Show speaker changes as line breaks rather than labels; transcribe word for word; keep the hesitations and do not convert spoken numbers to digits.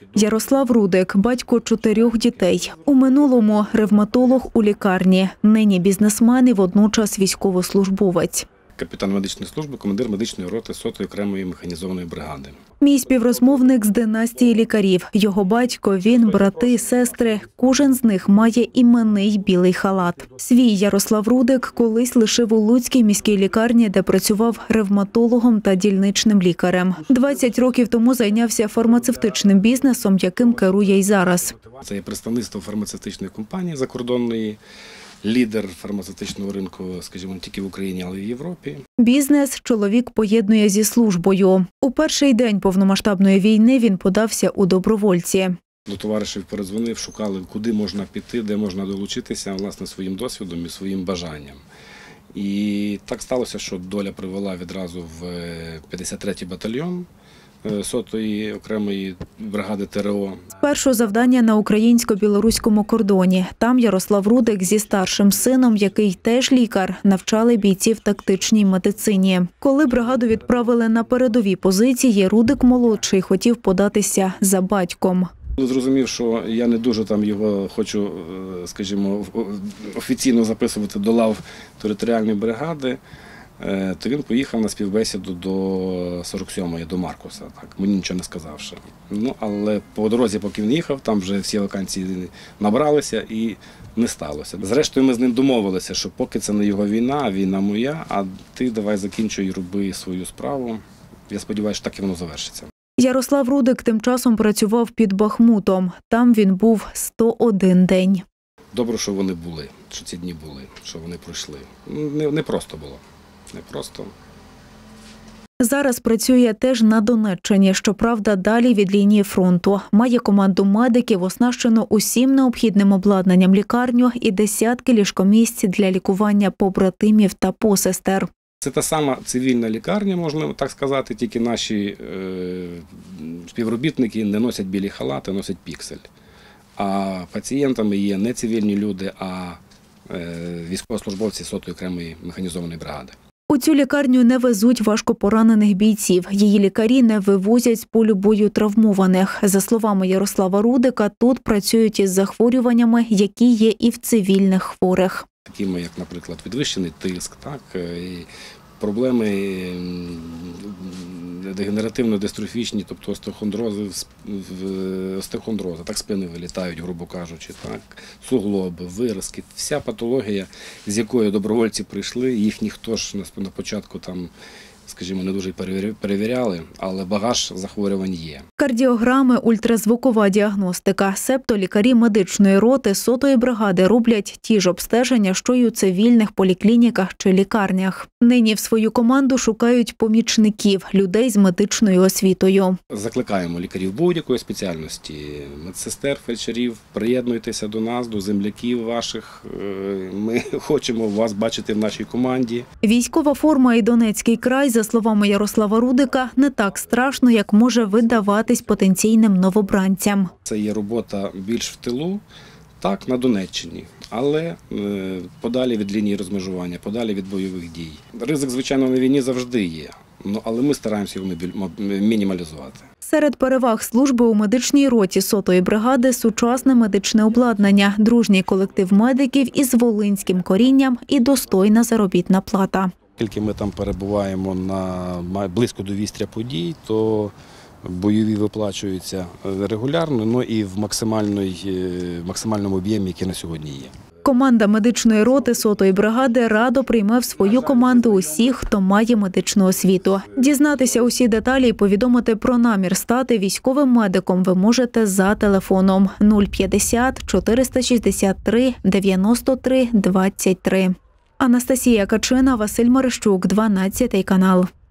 Ярослав Рудик – батько чотирьох дітей. У минулому – ревматолог у лікарні. Нині бізнесмен і водночас військовослужбовець.
Капітан медичної служби, командир медичної роти сотої окремої механізованої бригади.
Мій співрозмовник з династії лікарів. Його батько, він, брати, сестри. Кожен з них має іменний білий халат. Свій Ярослав Рудик колись лишив у Луцькій міській лікарні, де працював ревматологом та дільничним лікарем. двадцять років тому зайнявся фармацевтичним бізнесом, яким керує й зараз.
Це є представництво фармацевтичної компанії закордонної, лідер фармацевтичного ринку, скажімо, не тільки в Україні, але й в Європі.
Бізнес чоловік поєднує зі службою. У перший день повномасштабної війни він подався у добровольці.
До товаришів передзвонив, шукали, куди можна піти, де можна долучитися, власне, своїм досвідом і своїм бажанням. І так сталося, що доля привела відразу в п'ятдесят третій батальйон сотої окремої бригади ТРО.
Перше завдання на українсько-білоруському кордоні. Там Ярослав Рудик зі старшим сином, який теж лікар, навчали бійців тактичній медицині. Коли бригаду відправили на передові позиції, Рудик-молодший хотів податися за батьком.
Зрозумів, що я не дуже там його хочу, скажімо, офіційно записувати до лав територіальної бригади, то він поїхав на співбесіду до сорок сьомої, до Маркуса, так, мені нічого не сказавши. Ну, але по дорозі, поки він їхав, там вже всі вакансії набралися і не сталося. Зрештою, ми з ним домовилися, що поки це не його війна, а війна моя, а ти давай закінчуй і роби свою справу. Я сподіваюся, що так і воно завершиться.
Ярослав Рудик тим часом працював під Бахмутом. Там він був сто один день.
Добре, що вони були, що ці дні були, що вони пройшли. Не, не просто було. Не просто.
Зараз працює теж на Донеччині, щоправда, далі від лінії фронту. Має команду медиків, оснащену усім необхідним обладнанням лікарню і десятки ліжкомісць для лікування побратимів та посестер.
Це та сама цивільна лікарня, можна так сказати, тільки наші е, співробітники не носять білі халати, носять піксель. А пацієнтами є не цивільні люди, а е, військовослужбовці сотої окремої механізованої бригади.
У цю лікарню не везуть важкопоранених бійців. Її лікарі не вивозять з полю бою травмованих. За словами Ярослава Рудика, тут працюють із захворюваннями, які є і в цивільних хворих.
Такими, як, наприклад, підвищений тиск, так, і проблеми дегенеративно-дистрофічні, тобто остеохондрози, остеохондрози, так, спини вилітають, грубо кажучи, так, суглоби, виразки, вся патологія, з якою добровольці прийшли, їх ніхто ж на початку там, скажімо, не дуже перевіряли, але багаж захворювань є.
Кардіограми, ультразвукова діагностика. Себто лікарі медичної роти сотої бригади роблять ті ж обстеження, що й у цивільних поліклініках чи лікарнях. Нині в свою команду шукають помічників, людей з медичною освітою.
Закликаємо лікарів будь-якої спеціальності, медсестер, фельдшерів, приєднуйтеся до нас, до земляків ваших. Ми хочемо вас бачити в нашій команді.
Військова форма і Донецький край, за словами Ярослава Рудика, не так страшно, як може видаватись потенційним новобранцям.
Це є робота більш в тилу, так, на Донеччині, але подалі від лінії розмежування, подалі від бойових дій. Ризик, звичайно, на війні завжди є, але ми стараємося його мінімалізувати.
Серед переваг служби у медичній роті сотої бригади – сучасне медичне обладнання, дружній колектив медиків із волинським корінням і достойна заробітна плата.
Оскільки ми там перебуваємо на близько до вістря подій, то бойові виплачуються регулярно, ну і в максимальному об'ємі, який на сьогодні є.
Команда медичної роти сотої бригади радо прийме в свою команду усіх, хто має медичну освіту. Дізнатися усі деталі і повідомити про намір стати військовим медиком ви можете за телефоном нуль п'ятдесят чотириста шістдесят три дев'яносто три двадцять три. Анастасія Качина, Василь Марищук, дванадцятий канал.